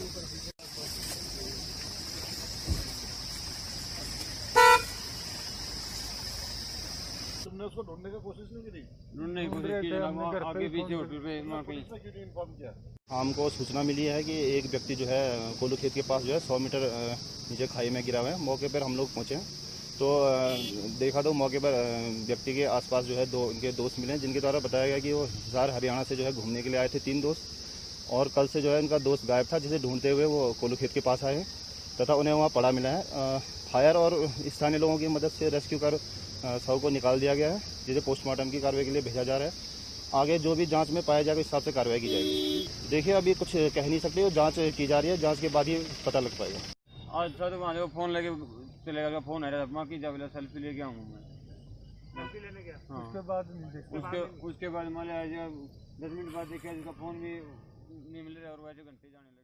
तुमने उसको ढूंढने की कोशिश नहीं करी? ढूंढने की कोशिश की, आगे पीछे होटल पे वहाँ कहीं। क्यों इन्फॉर्म किया? हमको सूचना मिली है कि एक व्यक्ति जो है कोल्लू खेत के पास जो है 100 मीटर नीचे खाई में गिरा हुआ है। मौके पर हम लोग पहुंचे तो देखा तो मौके पर व्यक्ति के आसपास जो है दो उनके दोस्त मिले, जिनके द्वारा बताया गया कि वो हिसार हरियाणा से जो है घूमने के लिए आए थे 3 दोस्त, और कल से जो है उनका दोस्त गायब था, जिसे ढूंढते हुए वो कोल्लू खेत के पास आए हैं तथा उन्हें वहाँ पड़ा मिला है। फायर और स्थानीय लोगों की मदद से रेस्क्यू कर शव को निकाल दिया गया है, जिसे पोस्टमार्टम की कार्रवाई के लिए भेजा जा रहा है। आगे जो भी जांच में पाया जाएगा उस हिसाब से कार्रवाई की जाएगी। देखिए अभी कुछ कह नहीं सकते, जांच की जा रही है, जांच के बाद ही पता लग पाएगा। आज सर वहाँ देखो फ़ोन लेके चले गया, फ़ोन है माँ की जब सेल्फी लेके आऊँ मैं सेल्फी लेने गया। हाँ। उसके बाद उसके बाद मान लिया 10 मिनट बाद देखा जिसका फ़ोन भी नहीं मिल रहा और वैसे घंटे जाने लगे।